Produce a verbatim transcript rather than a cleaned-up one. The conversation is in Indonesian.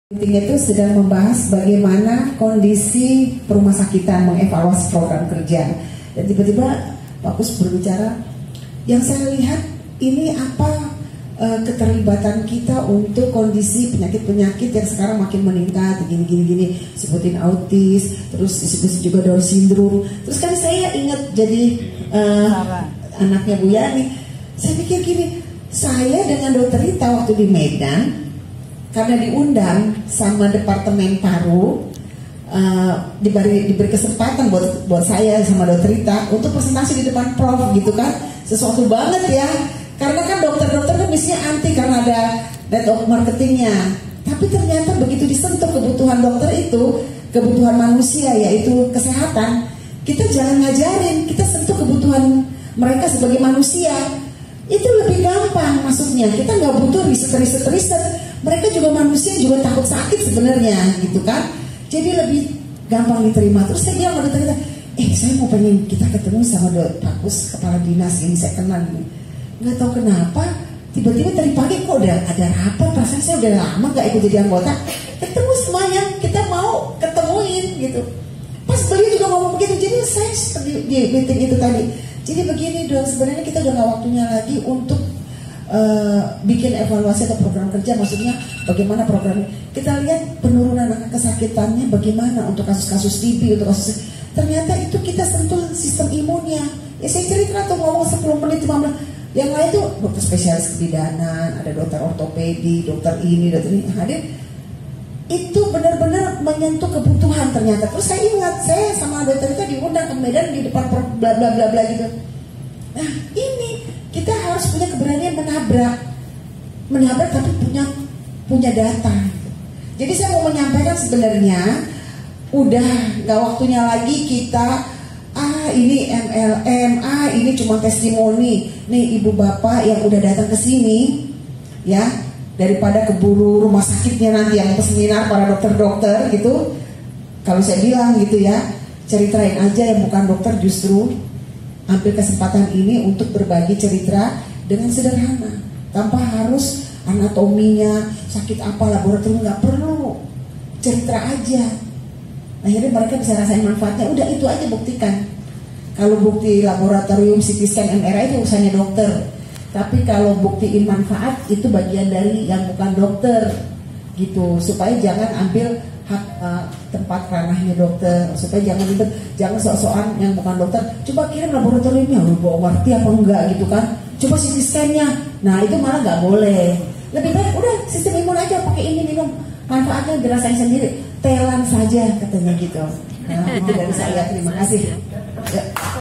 Meeting itu sedang membahas bagaimana kondisi rumah sakitan mengevaluasi program kerja. Dan tiba-tiba Pak Kus berbicara, yang saya lihat ini apa e, keterlibatan kita untuk kondisi penyakit-penyakit yang sekarang makin meningkat, gini-gini-gini, sebutin autis, terus disebut juga Down syndrome. Terus kan saya ingat jadi e, anaknya Bu Yani, saya pikir gini, saya dengan Dokter Rita waktu di Medan, karena diundang sama Departemen Paru, uh, diberi, diberi kesempatan buat buat saya sama Dokter Rita untuk presentasi di depan Prof gitu kan, sesuatu banget ya, karena kan dokter-dokter kan biasanya anti karena ada network marketingnya, tapi ternyata begitu disentuh kebutuhan dokter itu, kebutuhan manusia yaitu kesehatan, kita jangan ngajarin, kita sentuh kebutuhan mereka sebagai manusia. Itu lebih gampang, maksudnya kita nggak butuh riset-riset-riset. Mereka juga manusia, juga takut sakit sebenarnya, gitu kan? Jadi lebih gampang diterima. Terus saya bilang sama dokter, eh saya mau pengen kita ketemu sama Pak Kus, kepala dinas ini saya kenal ini. Nggak tahu kenapa, tiba-tiba tadi pagi kok udah ada rapat, perasaan saya udah lama nggak ikut jadi anggota. Ketemu semuanya, kita mau ketemuin gitu. Pas beliau juga ngomong begitu, jadi saya di, di meeting itu tadi. Jadi begini dong, sebenarnya kita udah gak waktunya lagi untuk uh, bikin evaluasi atau program kerja. Maksudnya bagaimana programnya. Kita lihat penurunan angka kesakitannya bagaimana untuk kasus-kasus T B, untuk kasus, ternyata itu kita sentuh sistem imunnya. Ya saya cerita tuh ngomong sepuluh menit, lima menit. Yang lain tuh dokter spesialis kebidanan, ada dokter ortopedi, dokter ini, dokter ini hadir. Itu benar-benar menyentuh kebutuhan ternyata. Terus saya ingat, saya sama dokter itu diundang ke Medan di depan bla bla bla bla gitu. Nah ini kita harus punya keberanian menabrak, menabrak tapi punya punya data. Jadi saya mau menyampaikan sebenarnya udah nggak waktunya lagi kita ah ini M L M, ah ini cuma testimoni. Nih ibu bapak yang udah datang ke sini, ya. Daripada keburu rumah sakitnya nanti yang seminar para dokter-dokter gitu. Kalau saya bilang gitu ya, ceritain aja yang bukan dokter, justru ambil kesempatan ini untuk berbagi cerita dengan sederhana, tanpa harus anatominya sakit apa, laboratorium, nggak perlu, cerita aja. Akhirnya mereka bisa rasain manfaatnya. Udah itu aja buktikan. Kalau bukti laboratorium, C T scan, M R I itu urusannya dokter. Tapi kalau buktiin manfaat itu bagian dari yang bukan dokter gitu, supaya jangan ambil hak uh, tempat ranahnya dokter, supaya jangan ribet, jangan sok-sokan yang bukan dokter. Coba kirim laboratoriumnya, lu bawa ngerti apa enggak gitu kan? Coba C T scan-nya, nah itu malah nggak boleh. Lebih baik udah sistem imun aja, pakai ini minum, manfaatnya dirasain sendiri. Telan saja katanya gitu. Nah itu dari saya, terima kasih. Ya.